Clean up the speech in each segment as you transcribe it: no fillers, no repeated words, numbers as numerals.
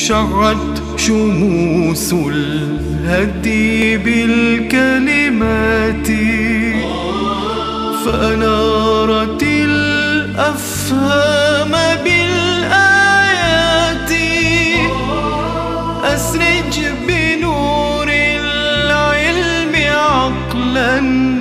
شعت شموس الهدي بالكلمات فأنارت الأفهام بالآيات. أسرج بنور العلم عقلا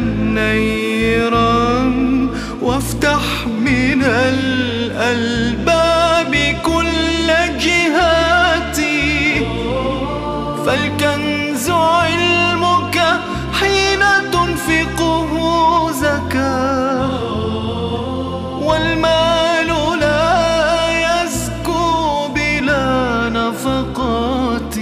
نيرا وافتح من الألباب كل جهاتي. فالكنز علمك حين تنفقه زكاة والمال لا يزكو بلا نفقات.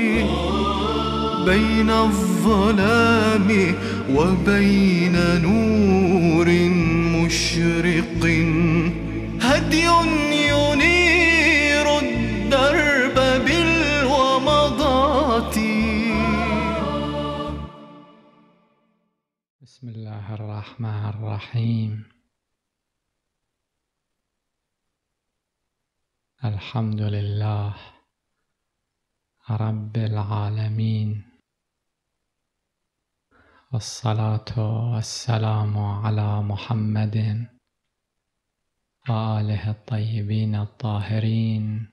بين الظلام وبين نور مشرق هدي ينير الدرب بالومضات. بسم الله الرحمن الرحيم. الحمد لله رب العالمين، والصلاة والسلام على محمد وآله الطيبين الطاهرين.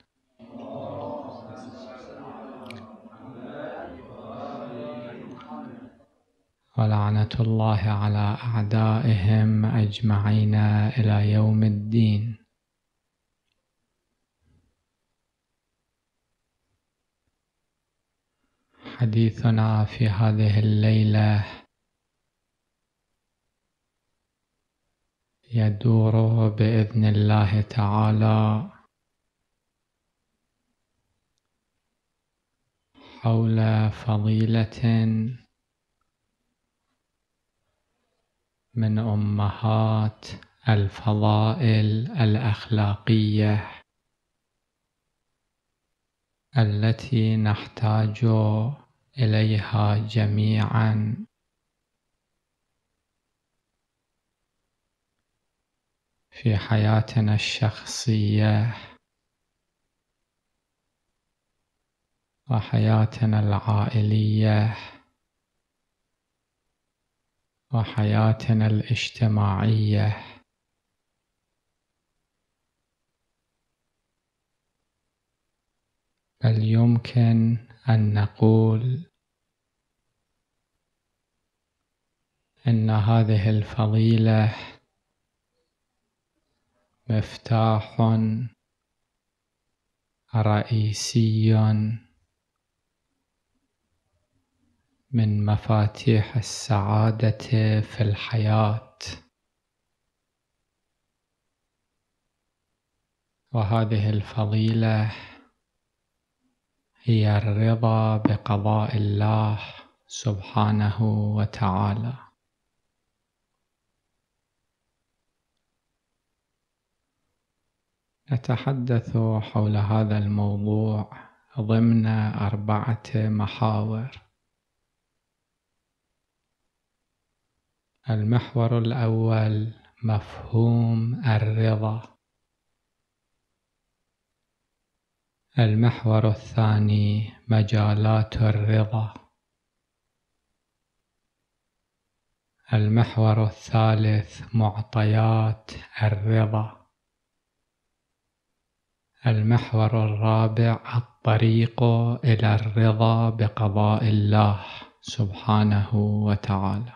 ولعنة الله على أعدائهم أجمعين إلى يوم الدين. حديثنا في هذه الليلة يدور بإذن الله تعالى حول فضيلة من أمهات الفضائل الأخلاقية التي نحتاج إليها جميعا في حياتنا الشخصية وحياتنا العائلية وحياتنا الاجتماعية. بل يمكن أن نقول إن هذه الفضيلة مفتاح رئيسي من مفاتيح السعادة في الحياة. وهذه الفضيلة هي الرضا بقضاء الله سبحانه وتعالى. نتحدث حول هذا الموضوع ضمن 4 محاور. المحور الأول مفهوم الرضا. المحور الثاني مجالات الرضا. المحور الثالث معطيات الرضا. المحور الرابع الطريق إلى الرضا بقضاء الله سبحانه وتعالى.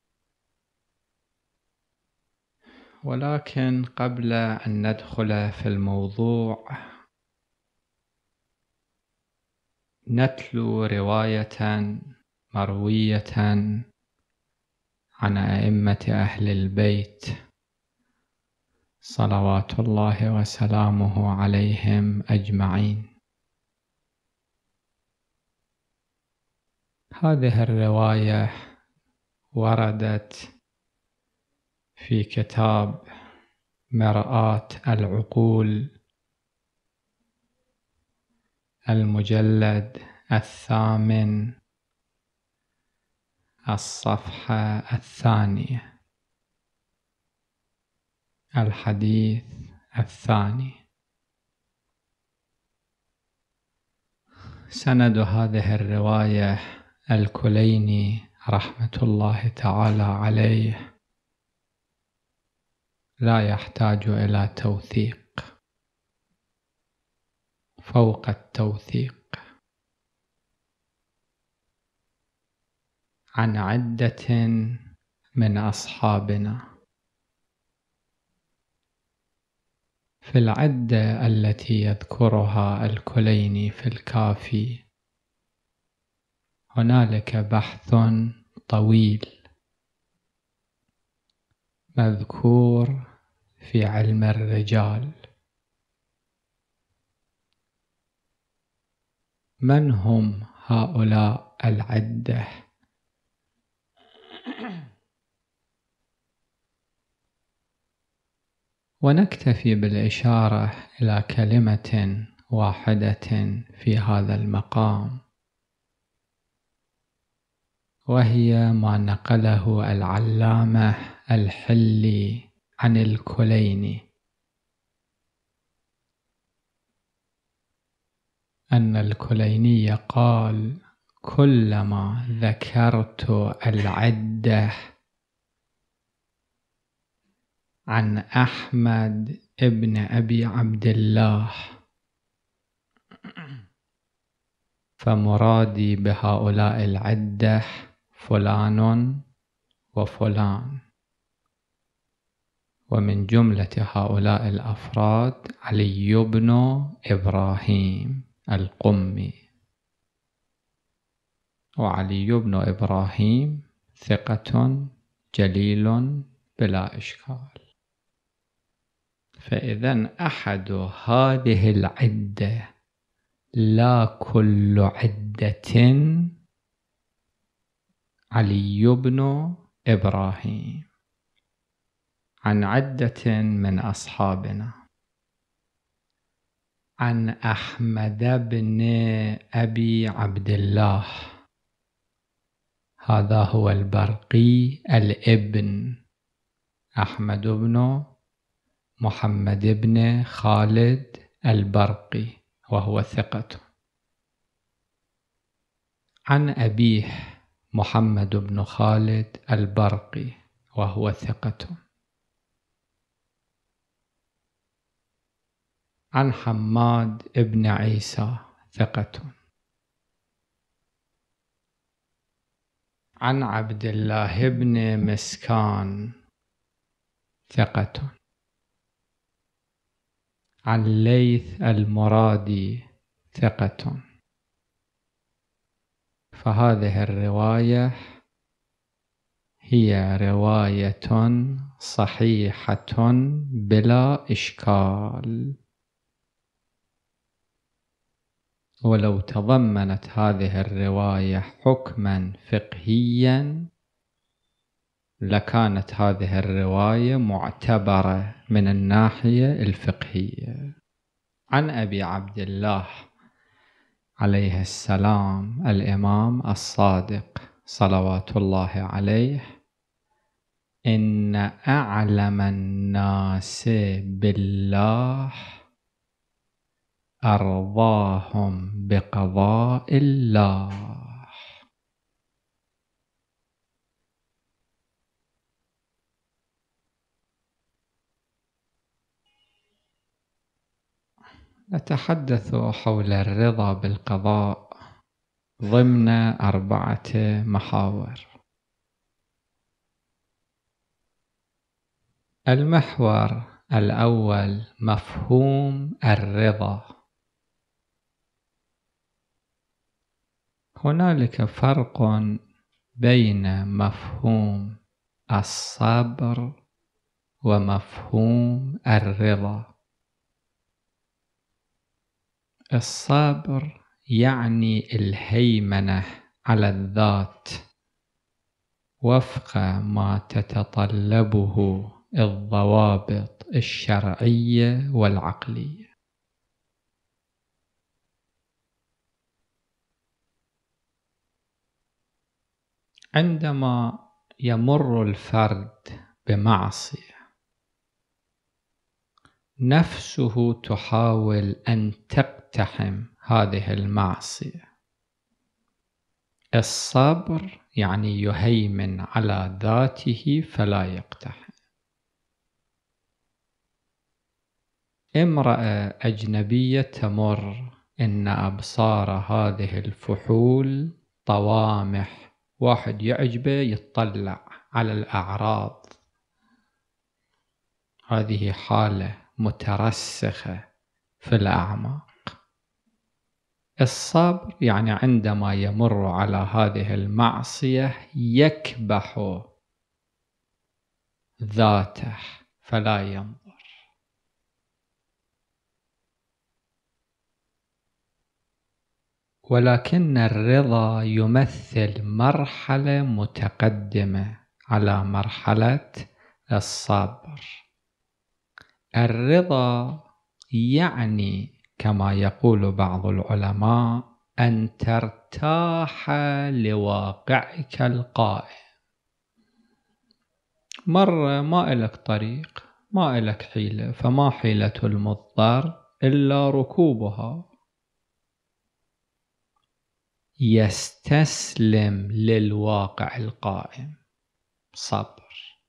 ولكن قبل أن ندخل في الموضوع نتلو رواية مروية عن أئمة أهل البيت صلوات الله وسلامه عليهم أجمعين. هذه الرواية وردت في كتاب مرآة العقول المجلد 8 الصفحة 2 الحديث 2. سند هذه الرواية الكليني رحمة الله تعالى عليه لا يحتاج إلى توثيق فوق التوثيق عن عدة من أصحابنا. في العدة التي يذكرها الكليني في الكافي هنالك بحث طويل مذكور في علم الرجال. من هم هؤلاء العدة؟ ونكتفي بالإشارة إلى كلمة واحدة في هذا المقام، وهي ما نقله العلامة الحلي عن الكليني، أن الكليني قال: كلما ذكرت العدة عن أحمد ابن أبي عبد الله فمرادي بهؤلاء العدة فلان وفلان، ومن جملة هؤلاء الأفراد علي بن إبراهيم القمي. وعلي بن إبراهيم ثقة جليل بلا إشكال. فإذن أحد هذه العدة لا كل عدة علي بن إبراهيم عن عدة من أصحابنا عن أحمد بن أبي عبد الله، هذا هو البرقي الابن أحمد بن محمد بن خالد البرقي، وهو ثقة. عن أبيه محمد بن خالد البرقي، وهو ثقة. عن حماد بن عيسى ثقة. عن عبد الله بن مسكان ثقة. عن ليث المرادي ثقة. فهذه الرواية هي رواية صحيحة بلا إشكال. ولو تضمنت هذه الرواية حكما فقهيا لكانت هذه الرواية معتبرة من الناحية الفقهية. عن أبي عبد الله عليه السلام الإمام الصادق صلوات الله عليه: إن أعلم الناس بالله أرضاهم بقضاء الله. نتحدث حول الرضا بالقضاء ضمن 4 محاور. المحور الأول مفهوم الرضا. هنالك فرق بين مفهوم الصبر ومفهوم الرضا. الصبر يعني الهيمنة على الذات وفق ما تتطلبه الضوابط الشرعية والعقلية. عندما يمر الفرد بمعصية نفسه تحاول أن تقتحم هذه المعصية الصبر يعني يهيمن على ذاته فلا يقتحم. امرأة أجنبية تمر، إن أبصار هذه الفحول طوامح، واحد يعجبه يتطلع على الأعراض، هذه حالة مترسخة في الأعماق. الصبر يعني عندما يمر على هذه المعصية يكبح ذاته فلا ينظر. ولكن الرضا يمثل مرحلة متقدمة على مرحلة الصبر. الرضا يعني كما يقول بعض العلماء أن ترتاح لواقعك القائم. مرة ما إلك طريق، ما إلك حيلة، فما حيلة المضطر إلا ركوبها، يستسلم للواقع القائم، صبر.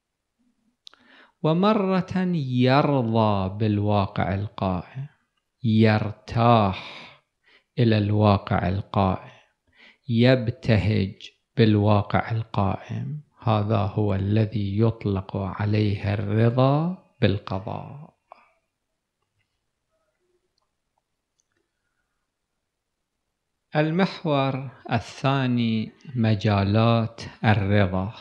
ومرة يرضى بالواقع القائم، يرتاح إلى الواقع القائم، يبتهج بالواقع القائم. هذا هو الذي يطلق عليه الرضا بالقضاء. المحور الثاني مجالات الرضا.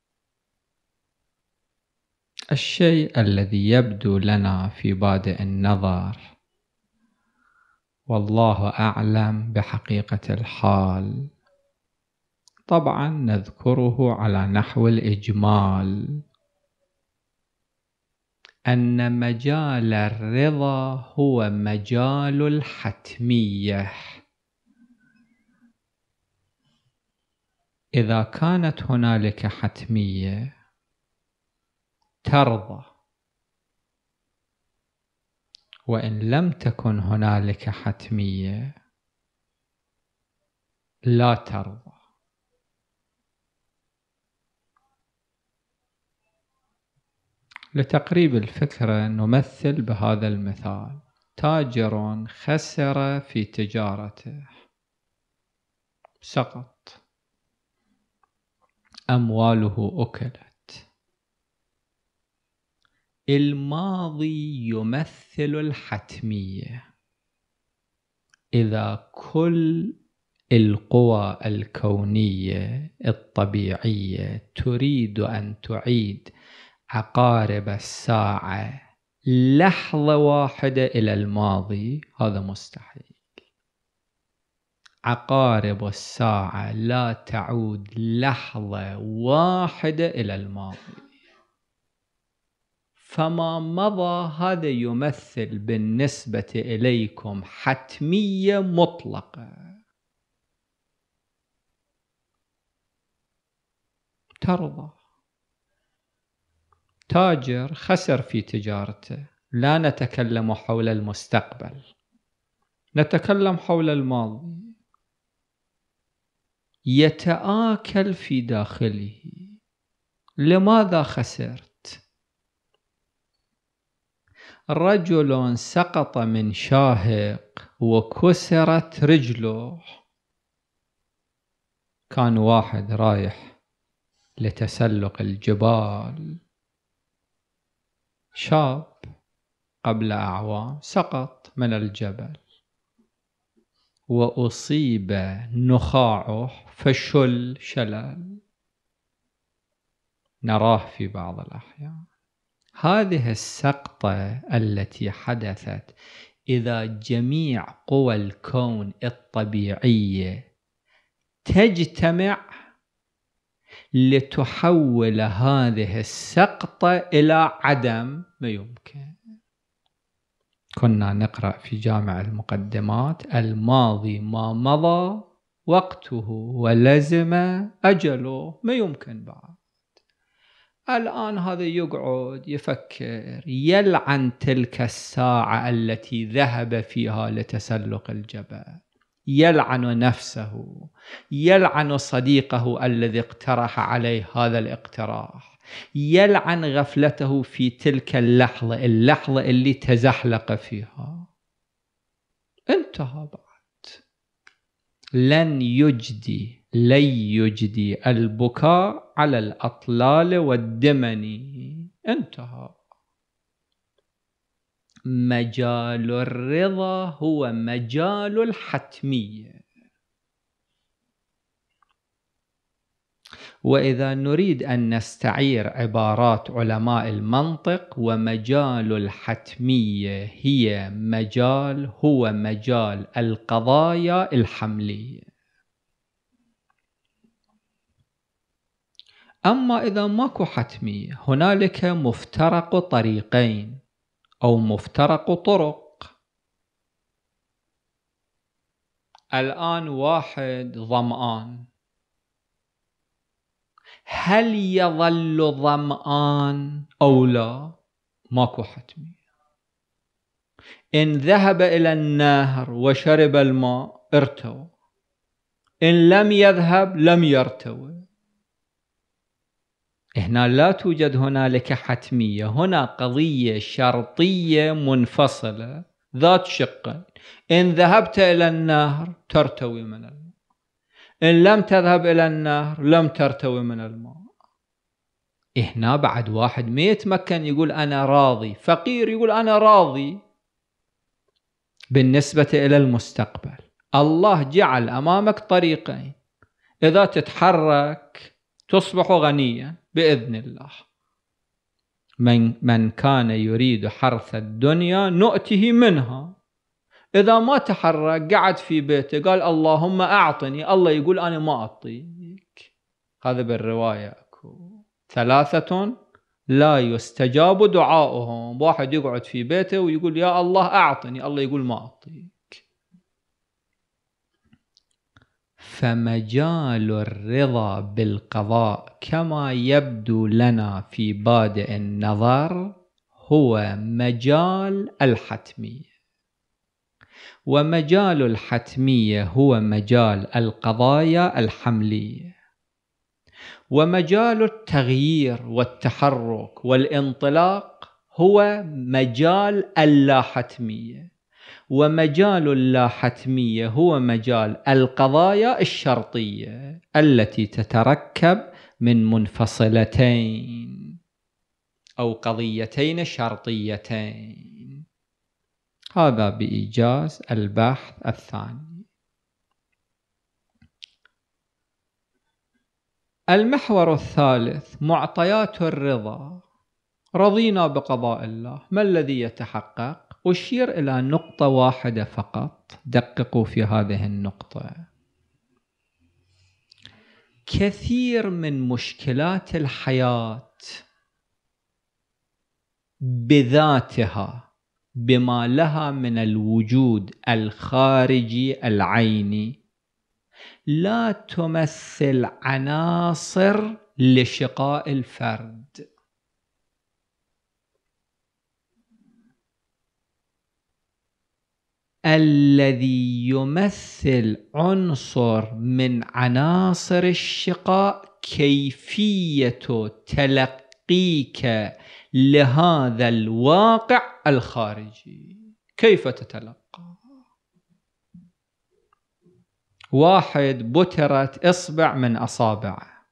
الشيء الذي يبدو لنا في بادئ النظر، والله أعلم بحقيقة الحال، طبعا نذكره على نحو الإجمال، أن مجال الرضا هو مجال الحتمية. إذا كانت هنالك حتمية ترضى، وإن لم تكن هنالك حتمية لا ترضى. لتقريب الفكرة نمثل بهذا المثال: تاجر خسر في تجارته، سقط، أمواله أكلت. الماضي يمثل الحتمية. إذا كل القوى الكونية الطبيعية تريد أن تعيد عقارب الساعة لحظة واحدة إلى الماضي، هذا مستحيل. عقارب الساعة لا تعود لحظة واحدة إلى الماضي. فما مضى هذا يمثل بالنسبة إليكم حتمية مطلقة. ترضى. تاجر خسر في تجارته، لا نتكلم حول المستقبل، نتكلم حول الماضي. يتآكل في داخله: لماذا خسرت؟ رجل سقط من شاهق وكسرت رجله. كان واحد رايح لتسلق الجبال، شاب قبل أعوام، سقط من الجبل وأصيب نخاعه فشل شلل، نراه في بعض الأحيان. هذه السقطة التي حدثت إذا جميع قوى الكون الطبيعية تجتمع لتحول هذه السقطة إلى عدم، ما يمكن. كنا نقرأ في جامع المقدمات: الماضي ما مضى وقته ولزم أجله، ما يمكن بعد. الآن هذا يقعد يفكر، يلعن تلك الساعة التي ذهب فيها لتسلق الجبل، يلعن نفسه، يلعن صديقه الذي اقترح عليه هذا الاقتراح، يلعن غفلته في تلك اللحظة اللي تزحلق فيها. انتهى بعد. لن يجدي البكاء على الأطلال والدمن. انتهى. مجال الرضا هو مجال الحتمية. وإذا نريد أن نستعير عبارات علماء المنطق، ومجال الحتمية هو مجال القضايا الحملية. أما إذا ماكو حتمية، هنالك مفترق طريقين أو مفترق طرق. الآن واحد ظمآن، هل يظل ظمآن أو لا؟ ماكو حتمية. إن ذهب إلى النهر وشرب الماء ارتوى، إن لم يذهب لم يرتوى. هنا لا توجد هنالك حتمية، هنا قضية شرطية منفصلة ذات شقين. إن ذهبت إلى النهر ترتوي من الماء، إن لم تذهب إلى النهر لم ترتوي من الماء. هنا بعد واحد ما يتمكن يقول أنا راضي، فقير يقول أنا راضي. بالنسبة إلى المستقبل، الله جعل أمامك طريقين، إذا تتحرك تصبح غنيا بإذن الله. من كان يريد حرث الدنيا نؤته منها. إذا ما تحرك قعد في بيته قال اللهم أعطني، الله يقول أنا ما أعطيك. هذا بالرواية أكو 3 لا يستجاب دعاؤهم. واحد يقعد في بيته ويقول يا الله أعطني، الله يقول ما أعطيك. فمجال الرضا بالقضاء كما يبدو لنا في بادئ النظر هو مجال الحتمية، ومجال الحتمية هو مجال القضايا الحملية، ومجال التغيير والتحرك والانطلاق هو مجال اللاحتمية، ومجال اللاحتمية هو مجال القضايا الشرطية التي تتركب من منفصلتين أو قضيتين شرطيتين. هذا بإيجاز البحث الثاني. المحور الثالث معطيات الرضا. رضينا بقضاء الله، ما الذي يتحقق؟ أشير إلى نقطة واحدة فقط، دققوا في هذه النقطة. كثير من مشكلات الحياة بذاتها بما لها من الوجود الخارجي العيني لا تمثل عناصر لشقاء الفرد. الذي يمثل عنصر من عناصر الشقاء كيفية تلقيك لهذا الواقع الخارجي. كيف تتلقى؟ واحد بترت إصبع من أصابعه،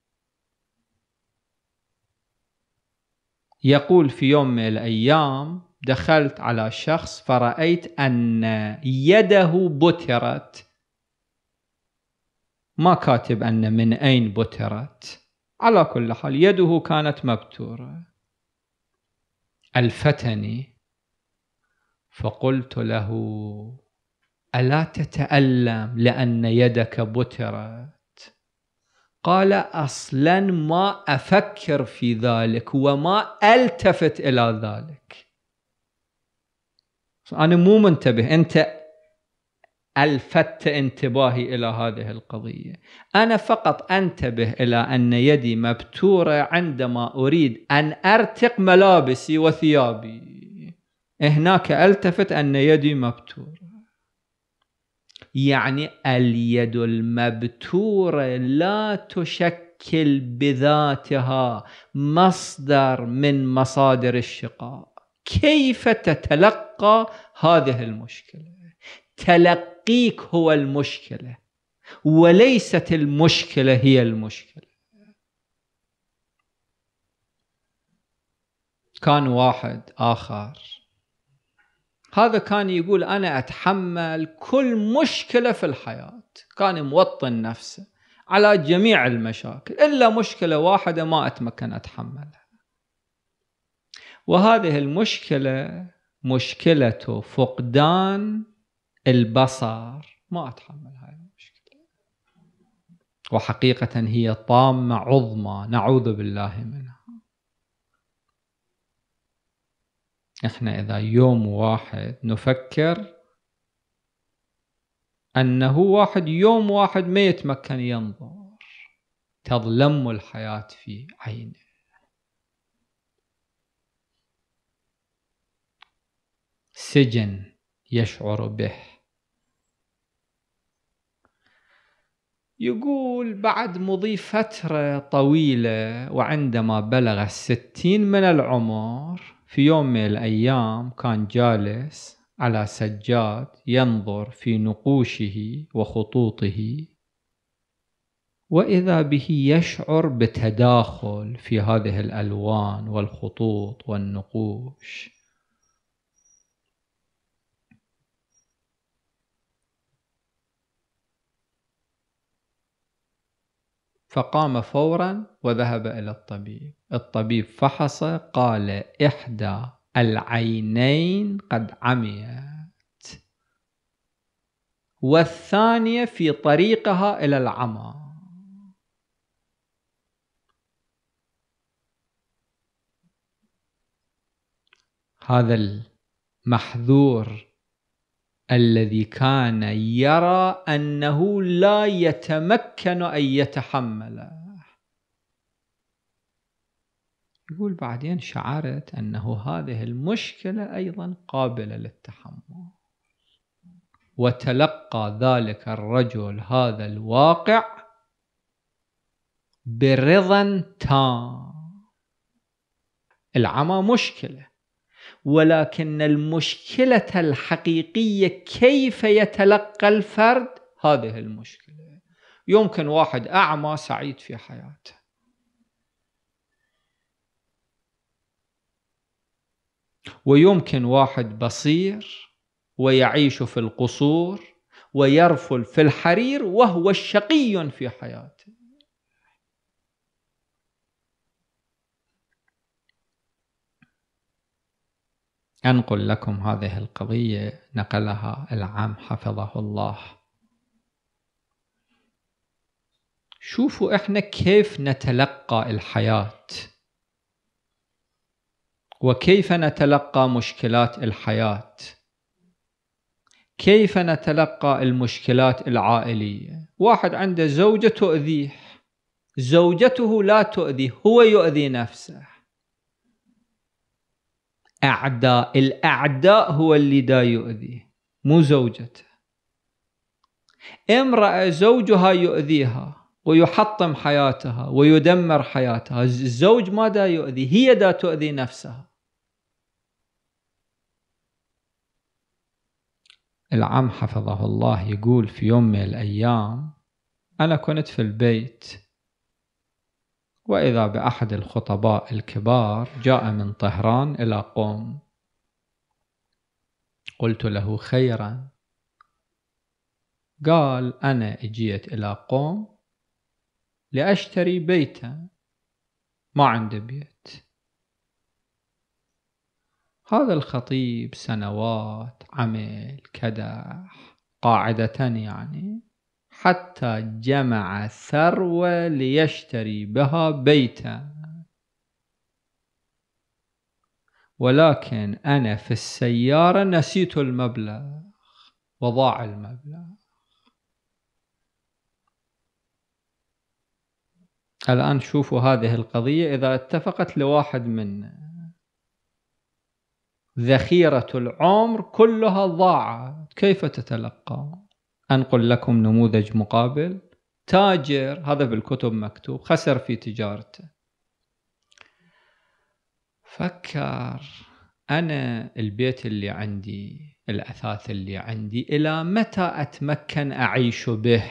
يقول في يوم من الأيام دخلت على شخص فرأيت أن يده بترت، ما كاتب أن من أين بترت، على كل حال يده كانت مبتورة. ألفتني فقلت له ألا تتألم لأن يدك بترت؟ قال أصلا ما أفكر في ذلك وما ألتفت إلى ذلك. أنا مو منتبه، أنت ألفت انتباهي إلى هذه القضية. أنا فقط أنتبه إلى أن يدي مبتورة عندما أريد أن أرتق ملابسي وثيابي، هناك ألتفت أن يدي مبتورة. يعني اليد المبتورة لا تشكل بذاتها مصدر من مصادر الشقاء. كيف تتلقى هذه المشكلة؟ تلقيك هو المشكلة، وليست المشكلة هي المشكلة. كان واحد آخر، هذا كان يقول أنا أتحمل كل مشكلة في الحياة، كان موطن نفسه على جميع المشاكل إلا مشكلة واحدة ما أتمكن أتحملها، وهذه المشكلة مشكلة فقدان البصر. ما أتحمل هاي المشكلة، وحقيقة هي طامة عظمى نعوذ بالله منها. إحنا إذا يوم واحد نفكر أنه واحد يوم واحد ما يتمكن ينظر، تظلم الحياة في عينه. سجن يشعر به. يقول بعد مضي فترة طويلة، وعندما بلغ 60 من العمر، في يوم من الأيام كان جالس على سجاد ينظر في نقوشه وخطوطه، وإذا به يشعر بتداخل في هذه الألوان والخطوط والنقوش. فقام فورا وذهب إلى الطبيب. الطبيب فحص، قال إحدى العينين قد عميت، والثانية في طريقها إلى العمى. هذا المحذور الذي كان يرى أنه لا يتمكن أن يتحمله، يقول بعدين شعرت أنه هذه المشكلة أيضا قابلة للتحمل، وتلقى ذلك الرجل هذا الواقع برضا تام. العمى مشكلة، ولكن المشكلة الحقيقية كيف يتلقى الفرد هذه المشكلة. يمكن واحد أعمى سعيد في حياته، ويمكن واحد بصير ويعيش في القصور ويرفل في الحرير وهو شقي في حياته. أنقل لكم هذه القضية نقلها العام حفظه الله. شوفوا إحنا كيف نتلقى الحياة، وكيف نتلقى مشكلات الحياة، كيف نتلقى المشكلات العائلية. واحد عنده زوجة تؤذيه، زوجته لا تؤذيه، هو يؤذي نفسه. الأعداء هو اللي دا يؤذيه، مو زوجته. امرأة زوجها يؤذيها ويحطم حياتها ويدمر حياتها، الزوج ما دا يؤذي، هي دا تؤذي نفسها. العم حفظه الله يقول في يوم من الأيام أنا كنت في البيت، وإذا بأحد الخطباء الكبار جاء من طهران إلى قم. قلت له خيرا. قال أنا اجيت إلى قم لأشتري بيتا، ما عندي بيت. هذا الخطيب سنوات عمل كدح قاعدة، يعني حتى جمع ثروة ليشتري بها بيتا، ولكن أنا في السيارة نسيت المبلغ وضاع المبلغ. الآن شوفوا هذه القضية إذا اتفقت لواحد منا، ذخيرة العمر كلها ضاعت، كيف تتلقى؟ أنقل لكم نموذج مقابل. تاجر، هذا بالكتب مكتوب، خسر في تجارته. فكر أنا البيت اللي عندي، الأثاث اللي عندي، إلى متى أتمكن أعيش به؟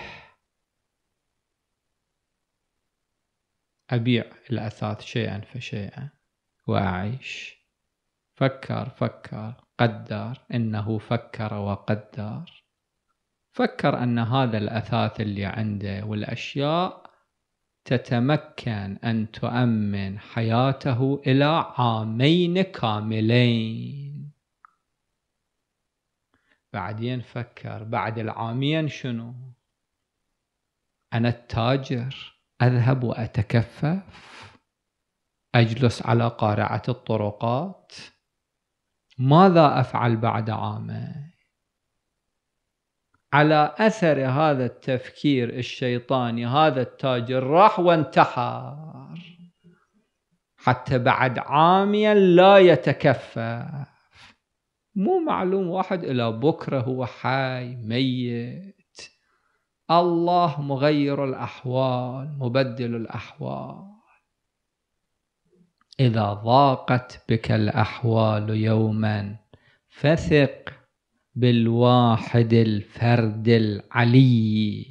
أبيع الأثاث شيئا فشيئا وأعيش. فكر قدر، إنه فكر وقدر. فكر أن هذا الأثاث اللي عنده والأشياء تتمكن أن تؤمن حياته إلى 2 عام كاملين. بعدين فكر بعد 2 عام شنو؟ أنا التاجر أذهب وأتكفف، أجلس على قارعة الطرقات، ماذا أفعل بعد 2 عام؟ على أثر هذا التفكير الشيطاني هذا التاجر راح وانتحر حتى بعد 1 عام لا يتكفف. مو معلوم واحد إلى بكرة هو حي ميت. الله مغير الأحوال مبدل الأحوال. إذا ضاقت بك الأحوال يوما فثق بالواحد الفرد العلي.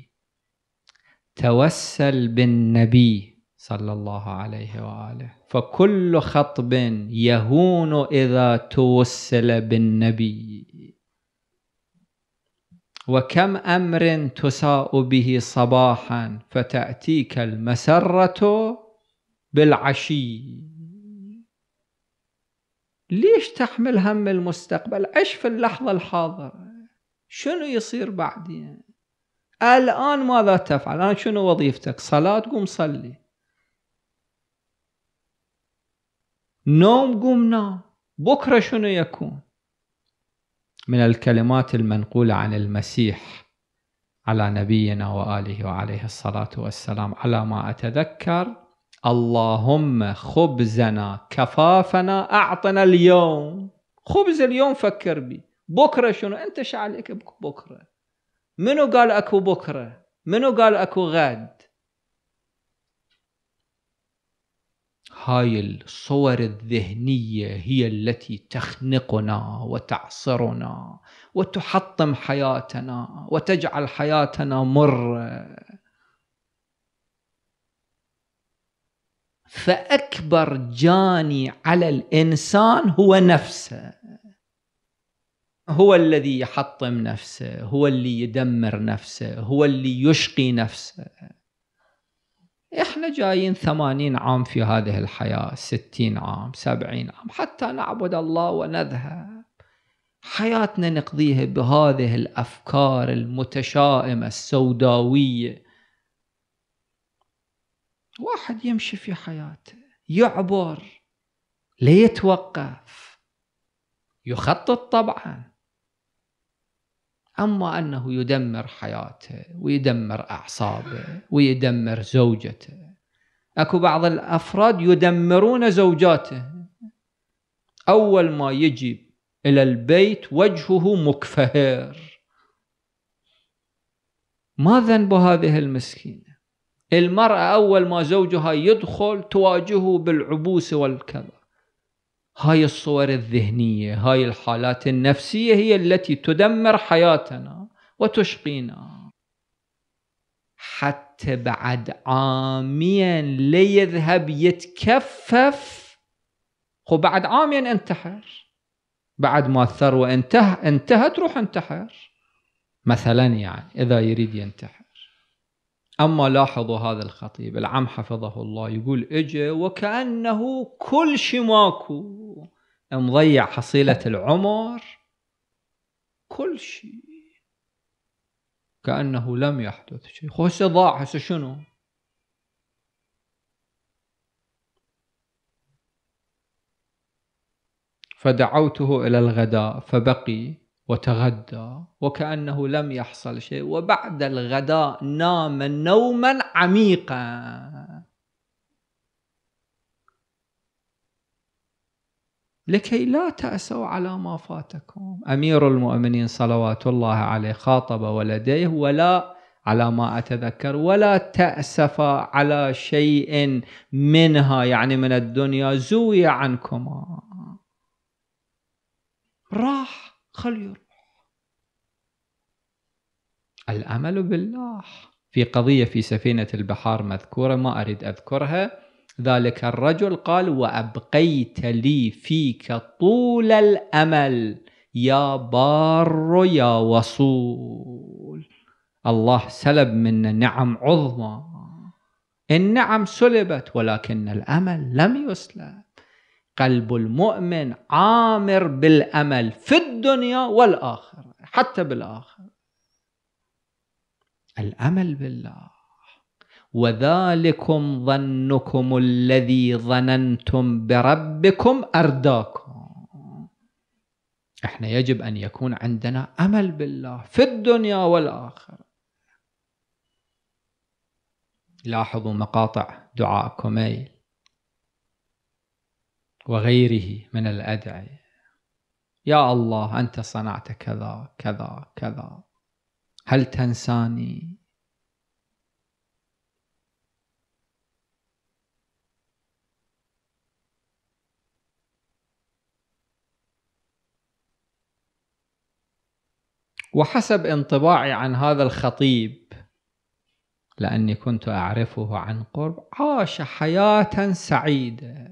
توسل بالنبي صلى الله عليه وآله، فكل خطب يهون إذا توسل بالنبي. وكم أمر تساء به صباحا فتأتيك المسرة بالعشي. ليش تحمل هم المستقبل؟ عش في اللحظة الحاضرة. شنو يصير بعدين؟ الآن ماذا تفعل؟ الآن شنو وظيفتك؟ صلاة، قوم صلي. نوم، قوم نام. بكرة شنو يكون؟ من الكلمات المنقولة عن المسيح على نبينا وآله وعليه الصلاة والسلام على ما أتذكر: اللهم خبزنا كفافنا أعطنا اليوم. خبز اليوم فكر بي، بكرة شنو؟ أنت شعلك بكرة؟ منو قال أكو بكرة؟ منو قال أكو غد؟ هاي الصور الذهنية هي التي تخنقنا وتعصرنا وتحطم حياتنا وتجعل حياتنا مرة. فأكبر جاني على الإنسان هو نفسه، هو الذي يحطم نفسه، هو اللي يدمر نفسه، هو اللي يشقي نفسه. إحنا جايين 80 عام في هذه الحياة، 60 عام، 70 عام، حتى نعبد الله ونذهب. حياتنا نقضيها بهذه الأفكار المتشائمة السوداوية. واحد يمشي في حياته، يعبر، لا يتوقف، يخطط طبعا، أما أنه يدمر حياته ويدمر أعصابه ويدمر زوجته. أكو بعض الأفراد يدمرون زوجاته، أول ما يجي إلى البيت وجهه مكفهر. ما ذنب هذه المسكينة؟ المرأة أول ما زوجها يدخل تواجهه بالعبوس والكذا. هاي الصور الذهنية، هاي الحالات النفسية هي التي تدمر حياتنا وتشقينا. حتى بعد عامين ليذهب يتكفف، بعد عامين انتحر. بعد ما الثروة انتهت روح انتحر مثلا، يعني إذا يريد ينتحر. أما لاحظوا هذا الخطيب العم حفظه الله يقول إجا وكأنه كل شيء ماكو، مضيع حصيلة العمر، كل شيء كأنه لم يحدث شيء. هسه ضاع، هسه شنو؟ فدعوته إلى الغداء فبقي وتغدى وكأنه لم يحصل شيء، وبعد الغداء نام نوما عميقا. لكي لا تأسوا على ما فاتكم. أمير المؤمنين صلوات الله عليه خاطب ولديه: ولا على ما أتذكر ولا تأسفا على شيء منها، يعني من الدنيا، زوي عنكما. راح، خلي يروح. الأمل بالله. في قضية في سفينة البحار مذكورة، ما أريد أذكرها. ذلك الرجل قال: وأبقيت لي فيك طول الأمل يا بار يا وصول. الله سلب منا نعم عظمى. النعم سلبت ولكن الأمل لم يسلب. قلب المؤمن عامر بالأمل في الدنيا والآخرة، حتى بالآخرة. الأمل بالله. وذلكم ظنكم الذي ظننتم بربكم أرداكم. احنا يجب أن يكون عندنا أمل بالله في الدنيا والآخرة. لاحظوا مقاطع دعاء كميل وغيره من الأدعية: يا الله أنت صنعت كذا كذا كذا، هل تنساني؟ وحسب انطباعي عن هذا الخطيب، لأني كنت أعرفه عن قرب، عاش حياة سعيدة،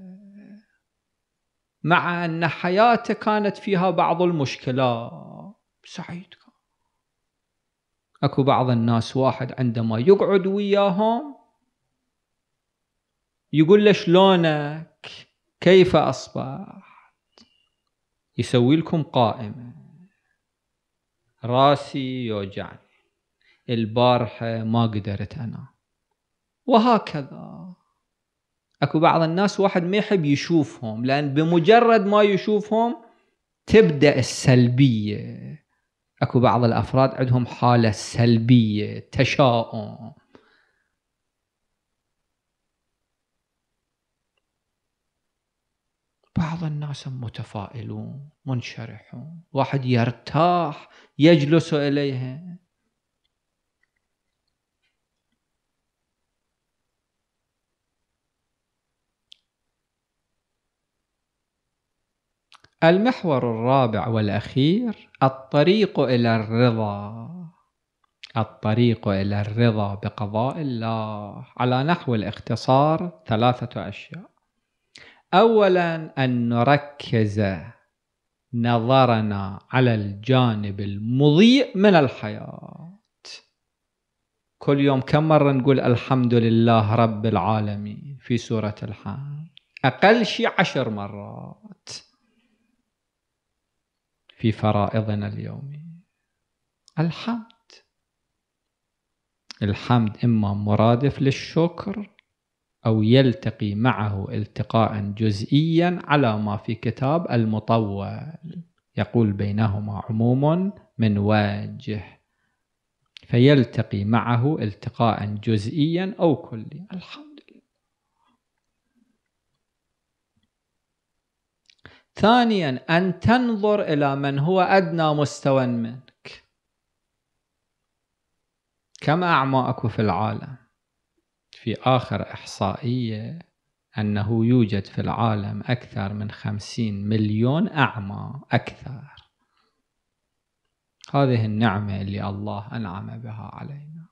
مع أن حياته كانت فيها بعض المشكلات. سعيد. أكو بعض الناس واحد عندما يقعد وياهم يقول له: شلونك؟ كيف أصبحت؟ يسوي لكم قائمة: راسي يوجعني، البارحة ما قدرت أنا، وهكذا. أكو بعض الناس واحد ما يحب يشوفهم، لأن بمجرد ما يشوفهم تبدأ السلبية. أكو بعض الأفراد عندهم حالة سلبية، تشاؤم. بعض الناس متفائلون منشرحون، واحد يرتاح يجلس إليها. المحور الرابع والأخير: الطريق إلى الرضا. الطريق إلى الرضا بقضاء الله على نحو الاختصار 3 أشياء. أولا، أن نركز نظرنا على الجانب المضيء من الحياة. كل يوم كم مرة نقول الحمد لله رب العالمين في سورة الحمد؟ أقل شيء 10 مرات في فرائضنا اليومية. الحمد إما مرادف للشكر أو يلتقي معه التقاء جزئيا على ما في كتاب المطول، يقول بينهما عموم من وجه، فيلتقي معه التقاء جزئيا أو كليا. الحمد لله. ثانيا، أن تنظر إلى من هو أدنى مستوى منك. كم أعمى أكو في العالم؟ في آخر إحصائية أنه يوجد في العالم أكثر من 50 مليون أعمى أكثر. هذه النعمة اللي الله أنعم بها علينا،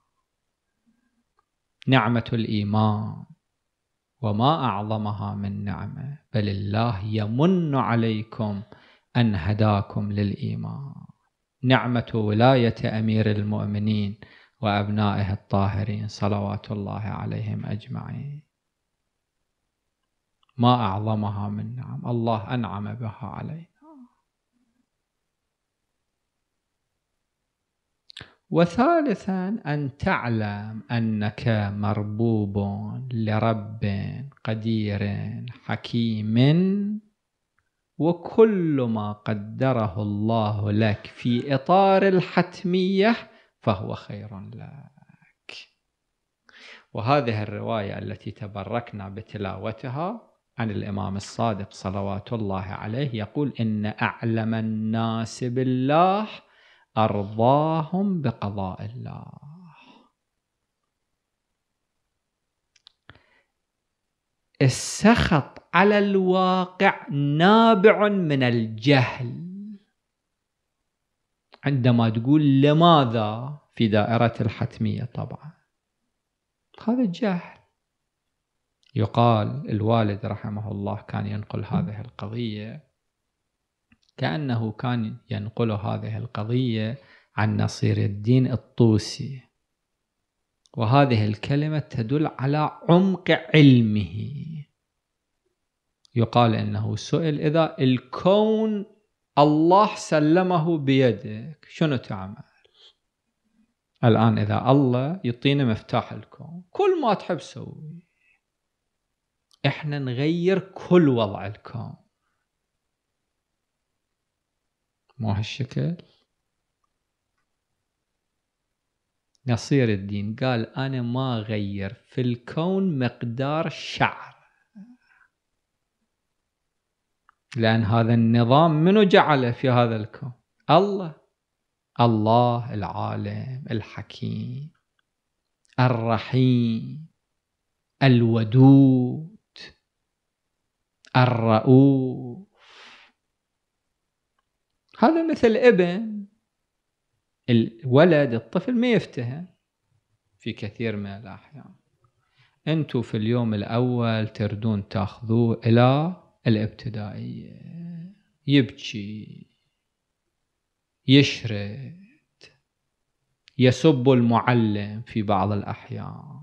نعمة الإيمان، وما أعظمها من نعمة، بل الله يمن عليكم أن هداكم للإيمان. نعمة ولاية أمير المؤمنين وأبنائه الطاهرين صلوات الله عليهم أجمعين، ما أعظمها من نعم الله أنعم بها علينا. وثالثا، أن تعلم أنك مربوب لرب قدير حكيم، وكل ما قدره الله لك في إطار الحتمية فهو خير لك. وهذه الرواية التي تبركنا بتلاوتها عن الإمام الصادق صلوات الله عليه يقول: إن أعلم الناس بالله أرضاهم بقضاء الله. السخط على الواقع نابع من الجهل. عندما تقول لماذا في دائرة الحتمية، طبعا هذا الجهل. يقال الوالد رحمه الله كان ينقل هذه القضية، كأنه كان ينقل هذه القضية عن نصير الدين الطوسي، وهذه الكلمة تدل على عمق علمه. يقال إنه سئل: إذا الكون الله سلمه بيدك شنو تعمل؟ الآن إذا الله يعطينا مفتاح الكون، كل ما تحب سوي، إحنا نغير كل وضع الكون، مو هالشكل؟ نصير الدين قال: أنا ما أغير في الكون مقدار شعر، لأن هذا النظام منو جعله في هذا الكون؟ الله العالم الحكيم الرحيم الودود الرؤوف. هذا مثل ابن الولد، الطفل ما يفتهم في كثير من الأحيان. أنتوا في اليوم الأول تردون تأخذوه إلى الابتدائية، يبكي، يشرد، يسب المعلم في بعض الأحيان،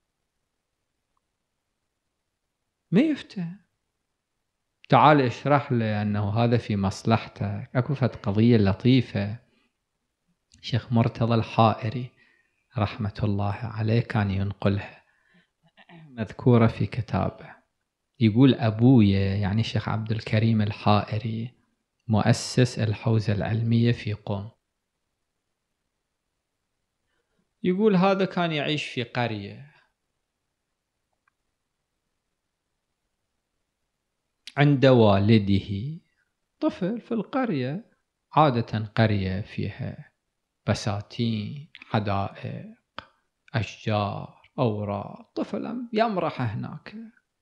ما يفتهم. تعال اشرح له أنه هذا في مصلحتك. أكو فت قضية لطيفة شيخ مرتضى الحائري رحمة الله عليه كان ينقلها، مذكورة في كتابه. يقول: أبويا يعني شيخ عبد الكريم الحائري مؤسس الحوزة العلمية في قم، يقول هذا كان يعيش في قرية، عند والده طفل في القرية، عادة قرية فيها بساتين، حدائق، أشجار، أوراق، طفل يمرح هناك.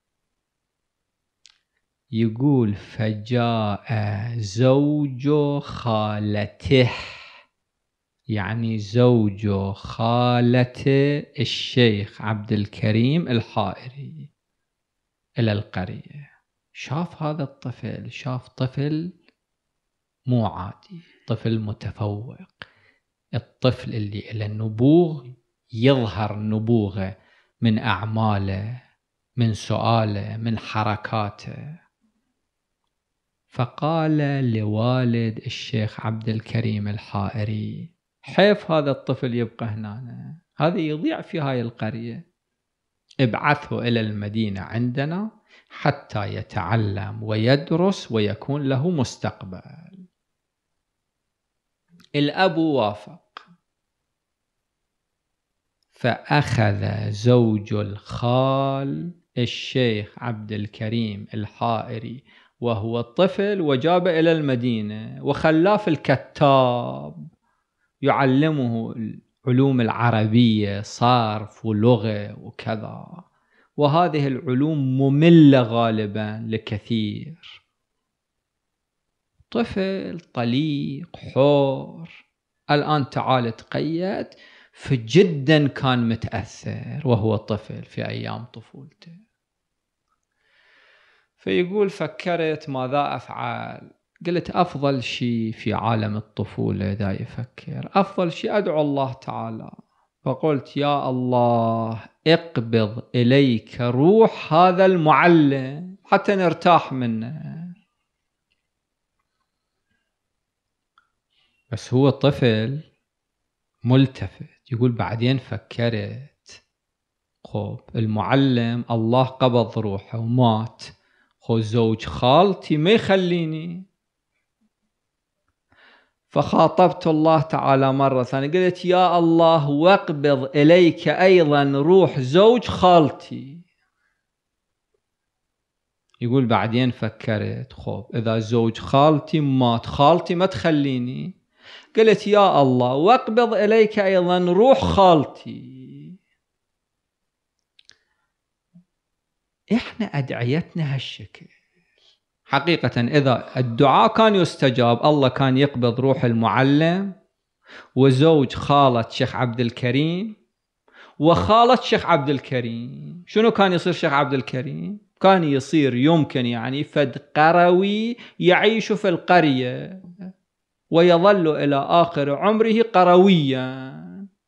يقول: فجاء زوج خالته، يعني زوج خالة الشيخ عبد الكريم الحائري إلى القرية. شاف هذا الطفل، شاف طفل مو عادي، طفل متفوق، الطفل اللي إلى النبوغ يظهر نبوغه من أعماله، من سؤاله، من حركاته. فقال لوالد الشيخ عبد الكريم الحائري: حيف هذا الطفل يبقى هنا، هذا يضيع في هاي القرية، ابعثه إلى المدينة عندنا حتى يتعلم ويدرس ويكون له مستقبل. الأب وافق، فأخذ زوج الخال الشيخ عبد الكريم الحائري وهو الطفل وجاب إلى المدينة، وخلاه في الكتاب يعلمه العلوم العربية، صرف ولغة وكذا، وهذه العلوم مملة غالبا لكثير. طفل طليق حور، الآن تعال تقيد، فجدا كان متأثر وهو طفل في أيام طفولته. فيقول: فكرت ماذا أفعل؟ قلت أفضل شيء في عالم الطفولة دا يفكر، أفضل شيء أدعو الله تعالى. فقلت: يا الله اقبض إليك روح هذا المعلم حتى نرتاح منه. بس هو طفل ملتفت. يقول: بعدين فكرت، خب المعلم الله قبض روحه ومات، خو زوج خالتي ما يخليني. فخاطبت الله تعالى مرة ثانية، قلت: يا الله واقبض إليك أيضا روح زوج خالتي. يقول بعدين فكرت خب إذا زوج خالتي مات، خالتي ما تخليني، قلت يا الله واقبض إليك أيضا روح خالتي. إحنا أدعيتنا هالشكل حقيقة. إذا الدعاء كان يستجاب الله كان يقبض روح المعلم وزوج خالة شيخ عبد الكريم وخالة شيخ عبد الكريم. شنو كان يصير شيخ عبد الكريم؟ كان يصير يمكن يعني فد قروي يعيش في القرية ويظل إلى آخر عمره قرويا،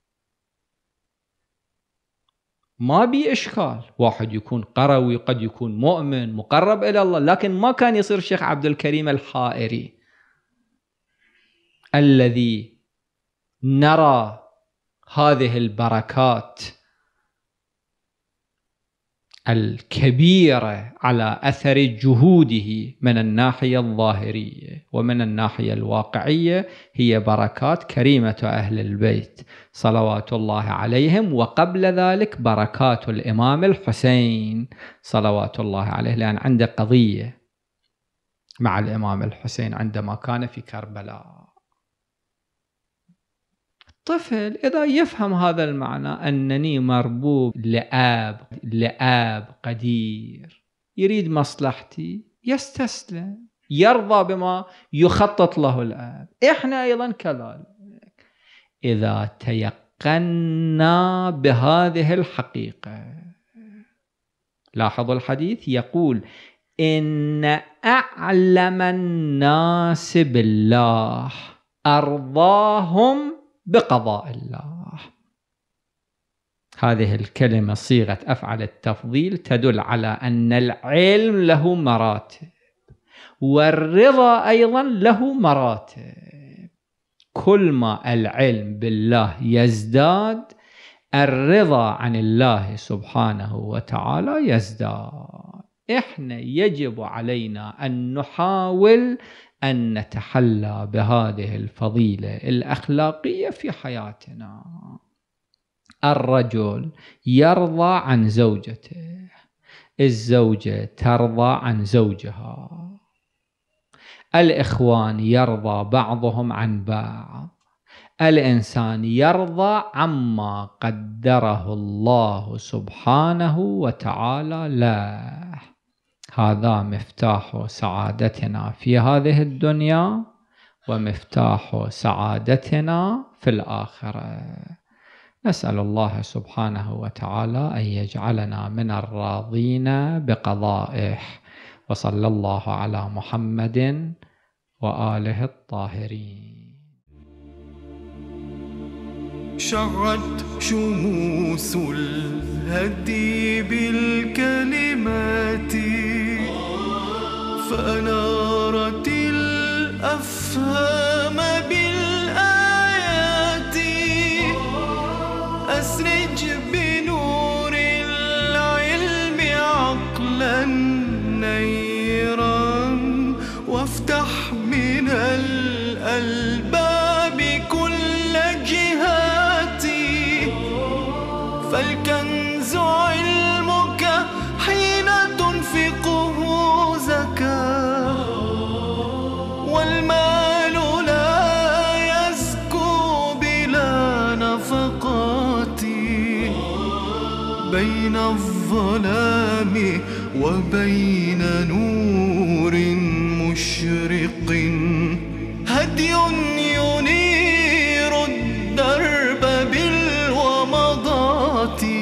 ما بي إشكال. واحد يكون قروي قد يكون مؤمن مقرب إلى الله، لكن ما كان يصير شيخ عبد الكريم الحائري الذي نرى هذه البركات الكبيرة على أثر جهوده من الناحية الظاهرية، ومن الناحية الواقعية هي بركات كريمة أهل البيت صلوات الله عليهم، وقبل ذلك بركات الإمام الحسين صلوات الله عليه، لأن عنده قضية مع الإمام الحسين عندما كان في كربلاء. الطفل إذا يفهم هذا المعنى أنني مربوب لآب قدير يريد مصلحتي، يستسلم، يرضى بما يخطط له الآب. إحنا أيضا كذلك إذا تيقنا بهذه الحقيقة. لاحظوا الحديث يقول إن أعلم الناس بالله أرضاهم بقضاء الله. هذه الكلمة صيغة أفعل التفضيل تدل على أن العلم له مراتب والرضا أيضا له مراتب. كل ما العلم بالله يزداد الرضا عن الله سبحانه وتعالى يزداد. إحنا يجب علينا أن نحاول أن نتحلى بهذه الفضيلة الأخلاقية في حياتنا. الرجل يرضى عن زوجته، الزوجة ترضى عن زوجها، الإخوان يرضى بعضهم عن بعض، الإنسان يرضى عما قدره الله سبحانه وتعالى له. هذا مفتاح سعادتنا في هذه الدنيا ومفتاح سعادتنا في الآخرة. نسأل الله سبحانه وتعالى أن يجعلنا من الراضين بقضائه، وصلى الله على محمد وآله الطاهرين. شعت شموس الهدي بالكلمات فأنارت الأفهام بالآيات. أسرج بنور العلم عقلا نيرا وافتح من الألباب كل جهاتي. فالكنز علمك حين تنفقه زكاة، والمال لا يزكو بلا نفقات. بين الظلام وبين نور مشرق هدي ينير الدرب بالومضات.